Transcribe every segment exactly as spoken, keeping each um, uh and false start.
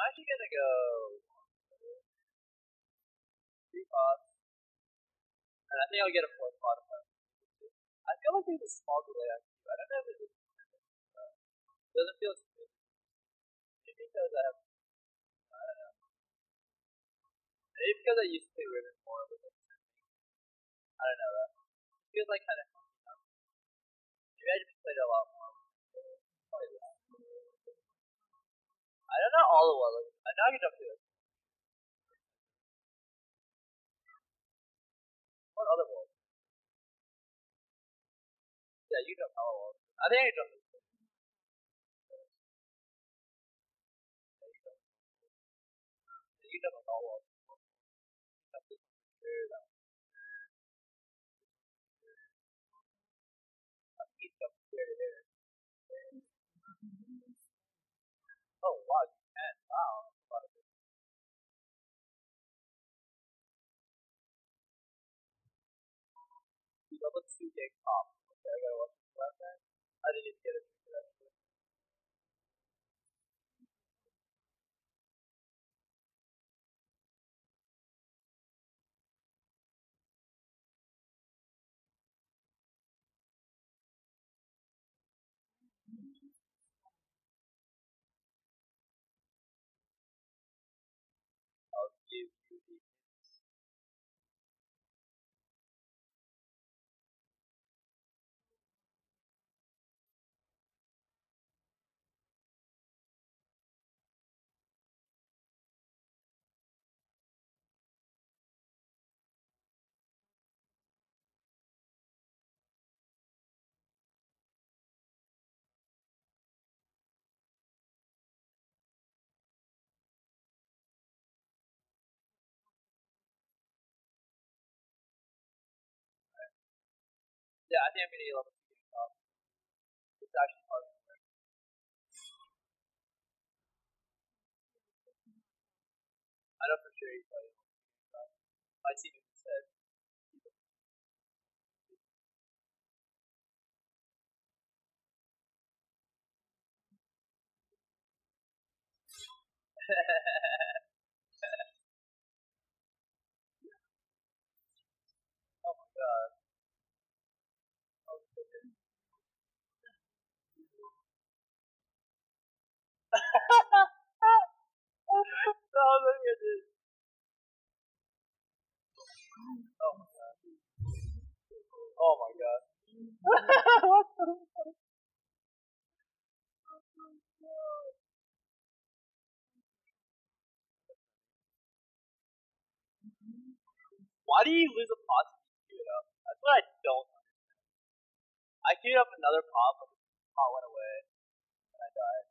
actually gonna go three costs, and I think I'll get a fourth pot of them. I feel like there's a small delay on Q. I don't know if it's just, uh, it doesn't feel as good. Maybe because I have, I don't know. Maybe because I used to play Ribbon more with it. I don't know that. It feels like kind of funky now. Maybe I just played a lot more. Probably that. I don't know all the world. I know I can jump to it. What other world? Yeah, you jump all world. I think I can jump to it. Yeah, you jump. Yeah, you jump on all worlds. Jump this one for sure. That one. I think you jump from here to here. Oh wow, you can. Wow. That's a lot of it. You level two gig pop. Okay, I gotta watch this left then. I didn't even get a picture actually. I'll give you the yeah, I think I'm gonna get level two gig pop. It's actually hard to work. I know for sure he's playing level two gig pop. My team even said oh my god. Oh, goodness. Oh, look at this. Oh my god. Oh my god. What the fuck? Why do you lose a pot to queue it up? That's what I don't understand. I queued up another pot, but the pot went away and I died.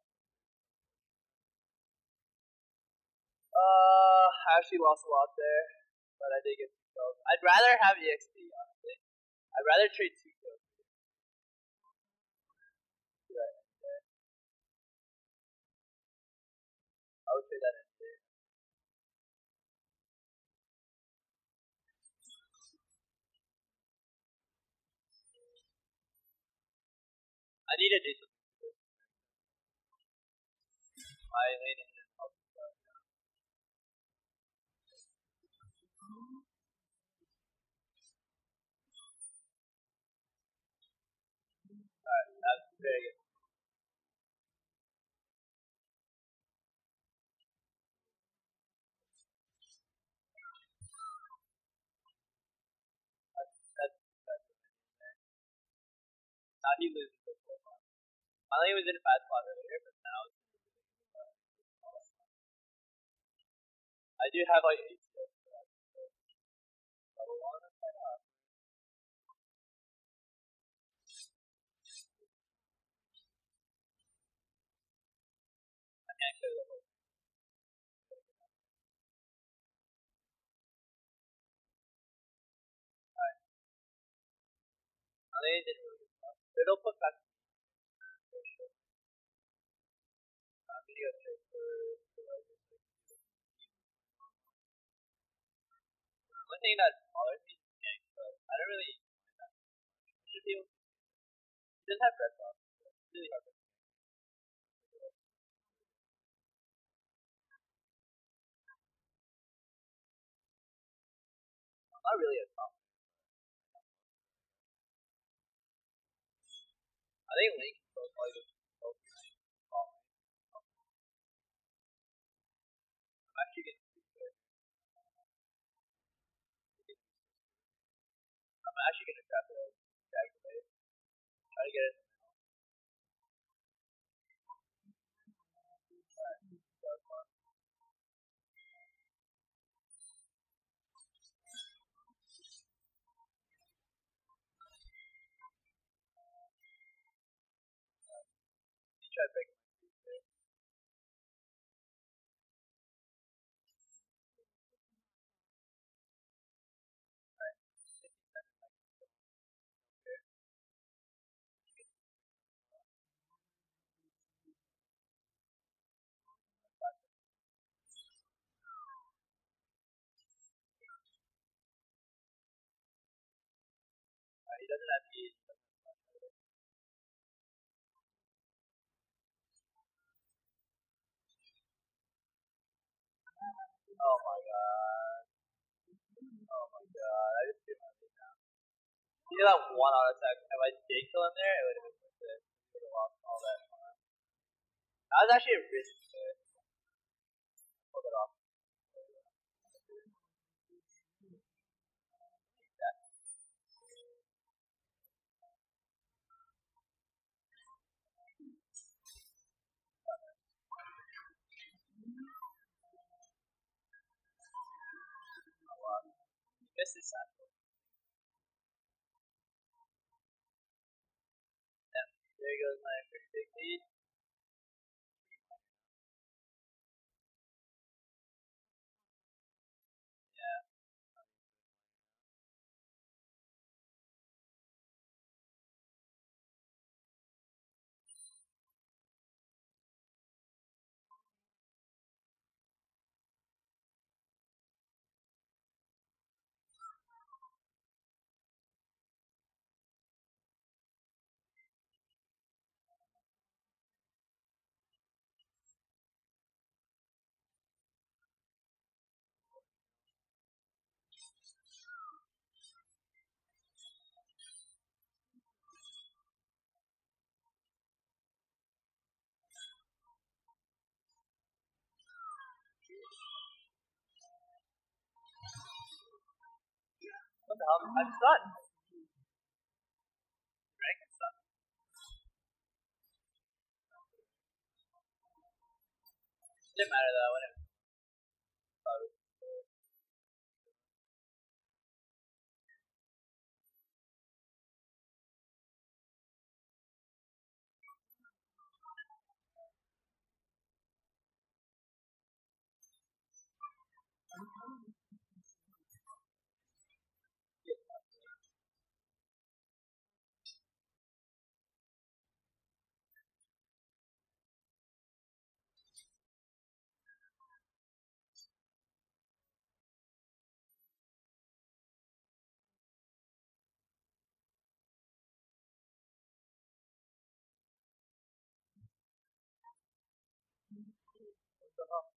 Uh, I actually lost a lot there, but I did get two kills. I'd rather have E X P, honestly. I'd rather trade two kills. Do that any day. I would trade that any day. I need to do something to this. My lane engine helps me out. Alright, that's very good. That's, that's, that's amazing. Now he loses this whole pot. My lane was in a bad spot earlier, but now it's in a really good spot. I do have like eight kills for that. So level one, why not? I can't go level. Alright, my lane didn't really good spot. It'll put back to me for sure. I'm gonna go straight for, for like, the only thing that bothers me is gank, but I don't really mind that. I should be able to. He does have red buff, so it's really hard to gank. Not really a top. I think Link is probably the top. I'm actually gonna do it. I'm actually gonna try to activate. Try to get it. Try to pick. Uh, he doesn't have heat. Oh my god. Oh my god. I just did my thing now. You know that one auto attack. If I did kill him there, it would have been worth it. Would have lost all that. That was actually a risk. Pulled it off. Oh wow. He missed his satchel. Yeah. There goes my pretty big lead. Yeah. What the hell? I'm stunned. Rank is stunned. Didn't matter though. Whatever. What the hell?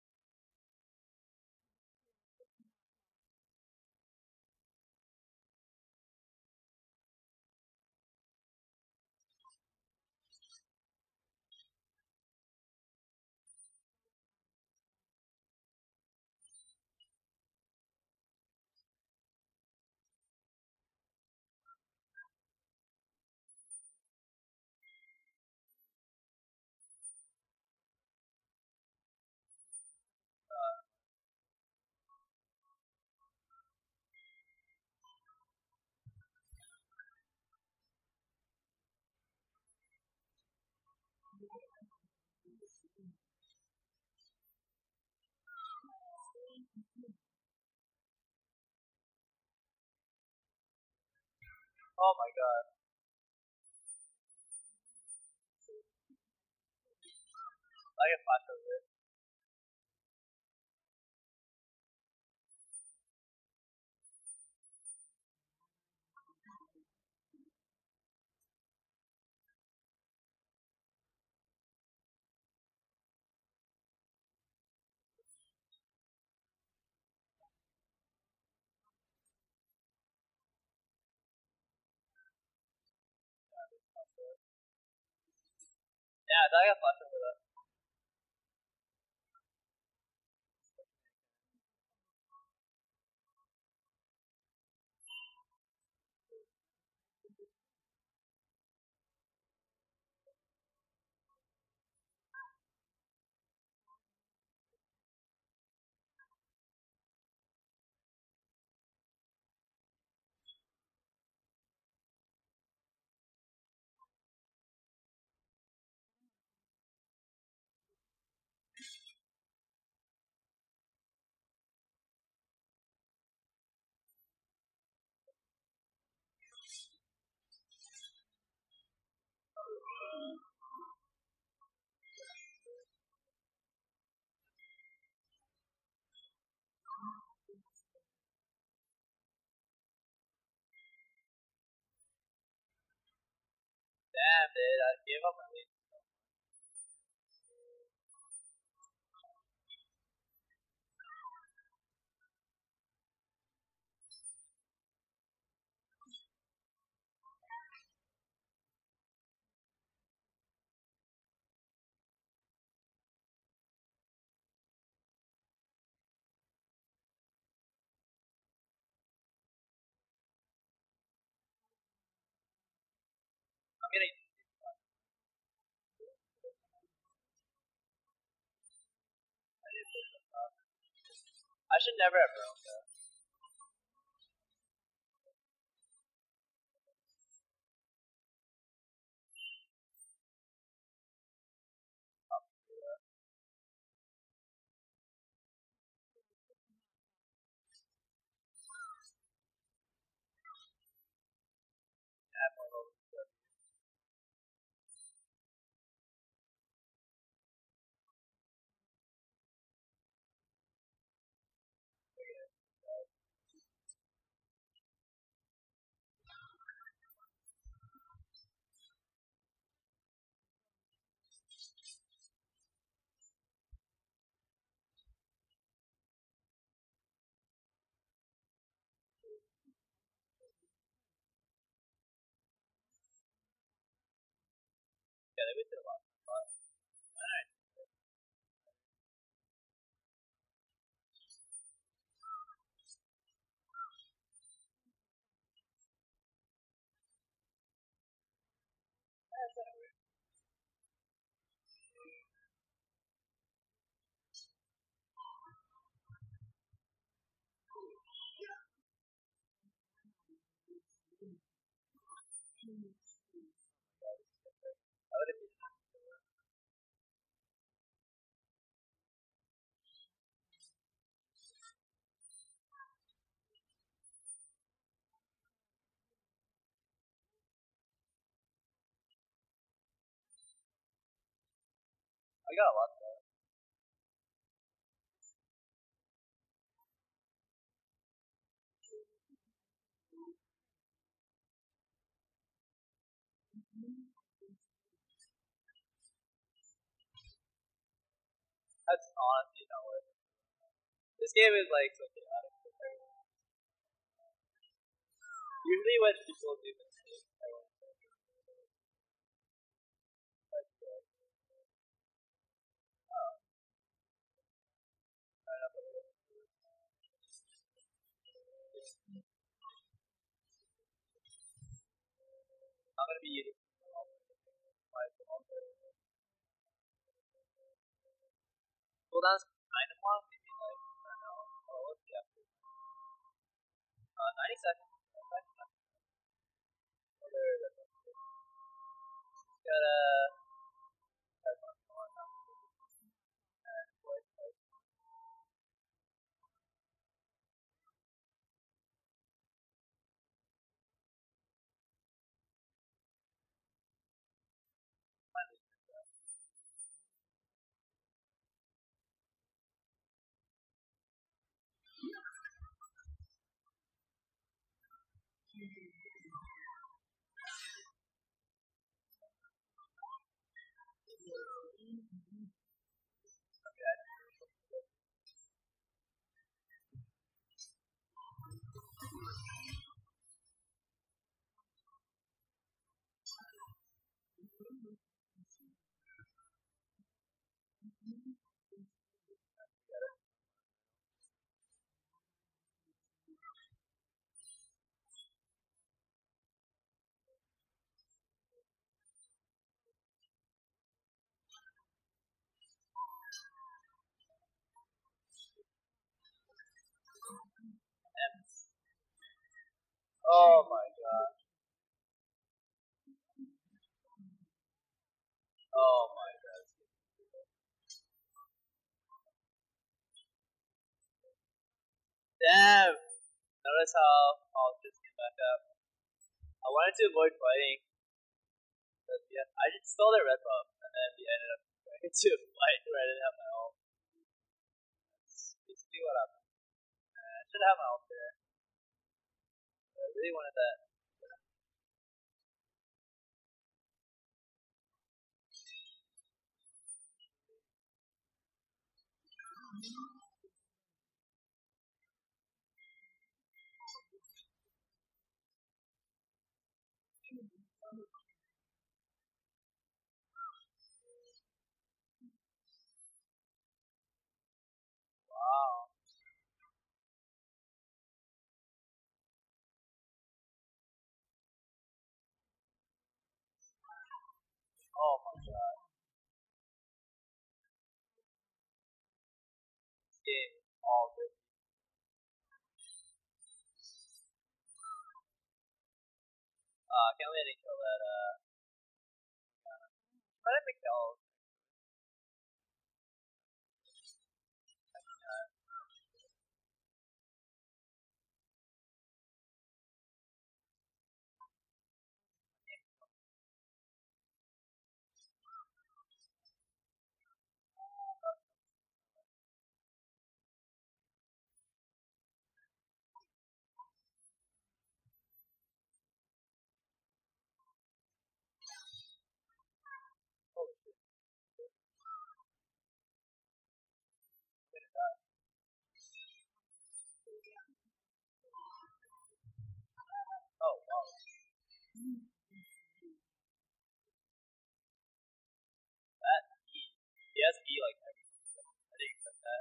Oh my god. I get flash over it. Yeah, I thought I got flashed over that. Damn, dude, I gave up my lead. I'm getting. I did push them up. I should never have roamed though. Add more levels to it. Yeah, they wasted a lot. But, alright. That's not weird. I would have been. I got a lot though. That's honestly not worth it. This game is like so chaotic. Usually when people do mistakes, everyone's like, like, oh, I don't know. I'm gonna be using my phone. Cooldown's kind of long, maybe like, I don't know. Oh, what's the after? Uh, ninety seconds. Gotta. Oh my god. Oh my god. Damn! Notice how all just came back up. I wanted to avoid fighting, but yeah, I just stole their red buff, and then we ended up going to a fight where I didn't have my ult. That's basically what happened. Uh, I should have my ult there. But I really wanted that. Wow. Oh my god. This game is all good. Uh, can't wait to kill that, uh, try to make Mikel. Holy shit. Oh wow. That E. He has E like every I didn't expect that.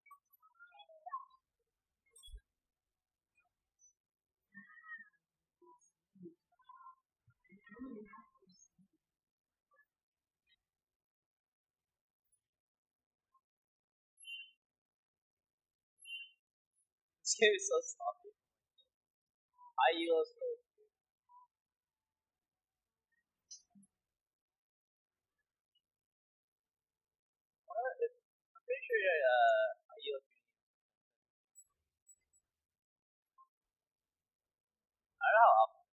This game is so sloppy. High elo is really what? I'm pretty sure uh high elo I don't know how often.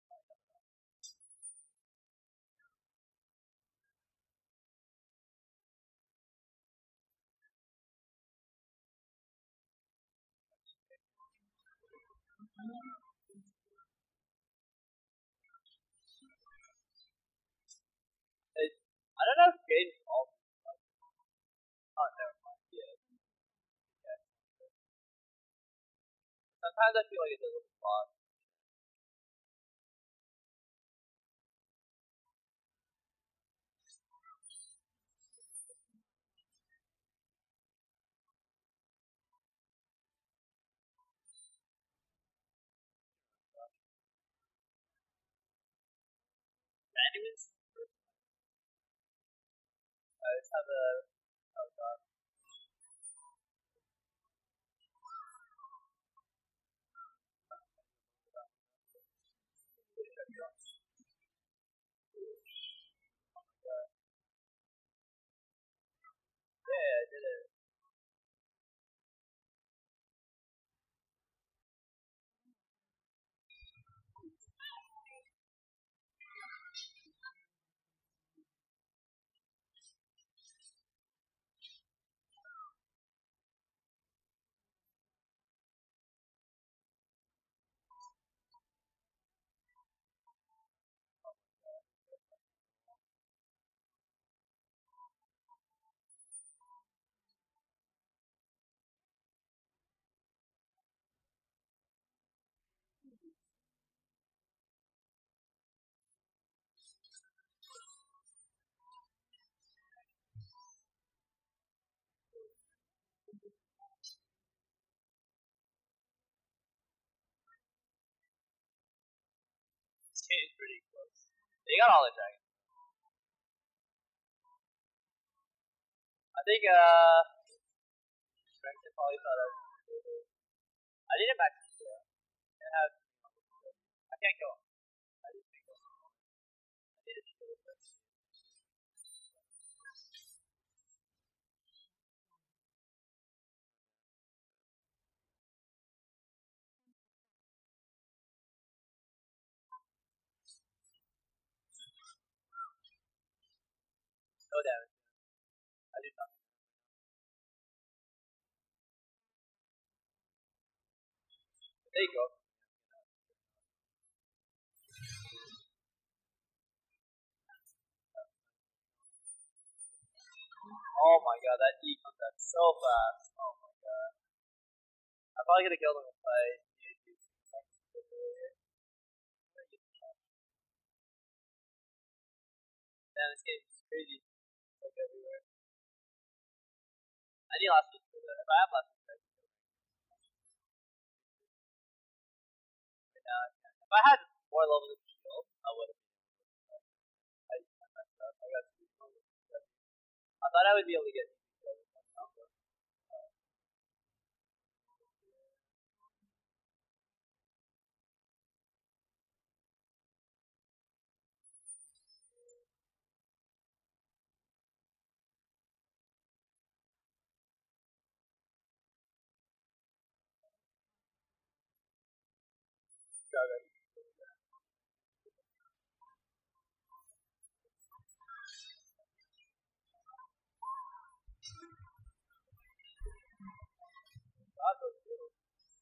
It, I don't know if Graydon's all oh never mind. Yeah. Yeah. Sometimes I feel like it does a lot. Anyways, I just have a oh god. Yeah, I did it. This game is pretty close. They got all the dragons. I think uh Dragon probably thought I was I need a max. I have can't kill him. I just can't kill him. I need to shield him. No damage. I did nothing. There you go. Oh my god, that E comes out so fast. Oh my god. I'm probably gonna kill them if I need to use Man, this game is crazy. Like everywhere. I need last week for that. If I have last week, I can kill them. Right now, I can't. If I had more levels of shield, I would have. I, I messed up. I got two levels. I thought I would be able to get two levels. God, those shields.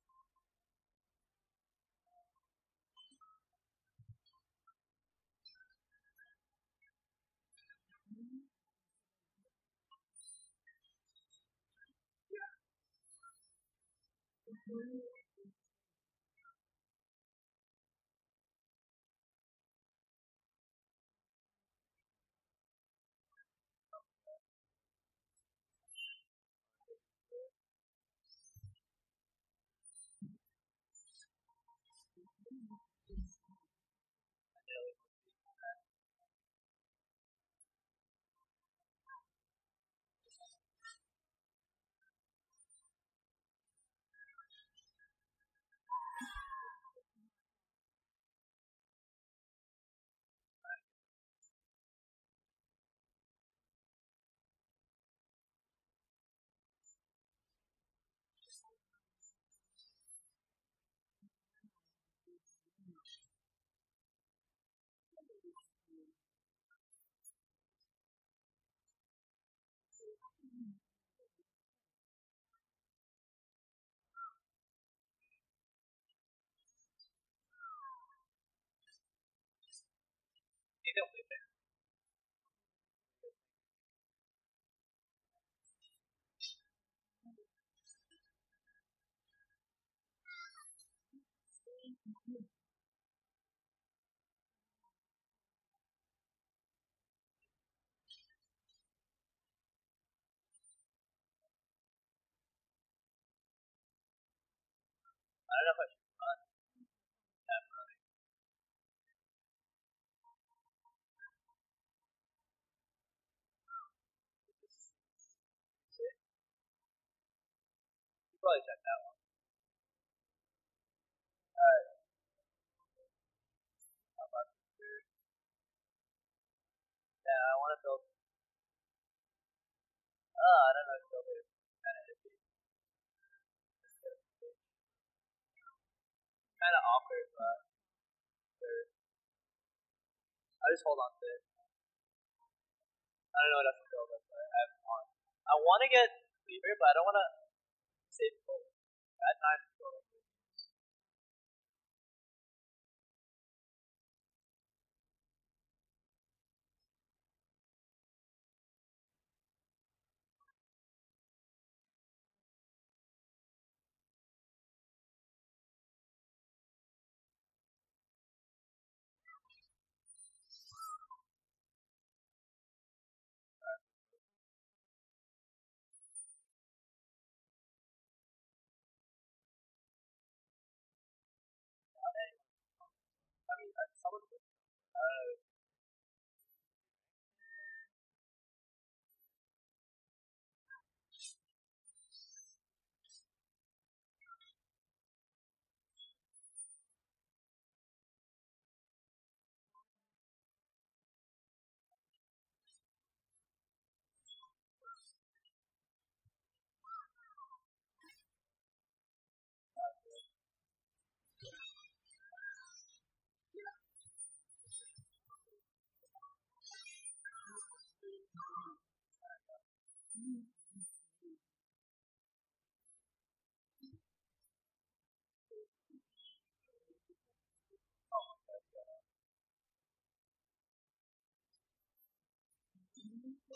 You don't leave there. I don't know if I should run. Yeah, I'm running. You probably check that one. Alright, how about this dude? Yeah, I want to build. Oh, I don't know if to build it. Kind of iffy. Kind of awkward, but sure. I just hold on to it. I don't know what else to build, but I have one. I want to get Cleaver, but I don't want to save gold. At nine gold. I mean, uh, someone. Uh,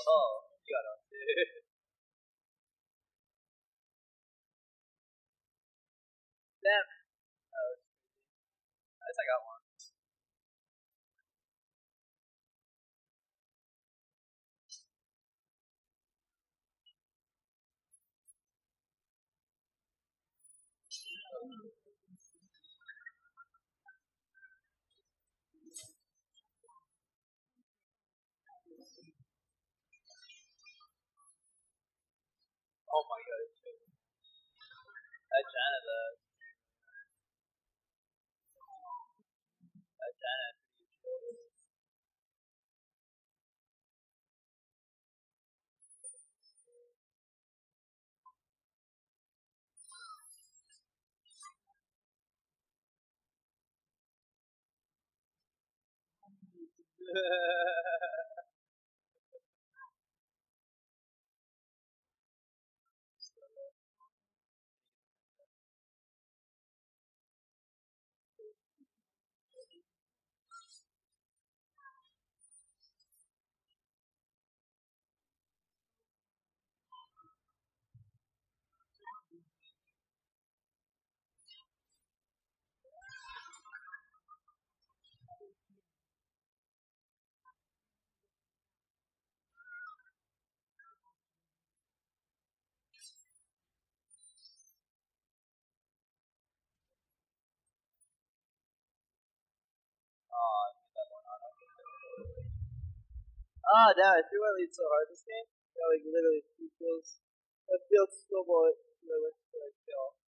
Oh, you got us, dude. Damn. Oh, at least I got one. Oh my god. That Janet, uh, that Janet. Oh, I need that one on. Ah, damn, I threw my lead so hard this game. I got like literally two kills. I failed snowball it. I went for a kill.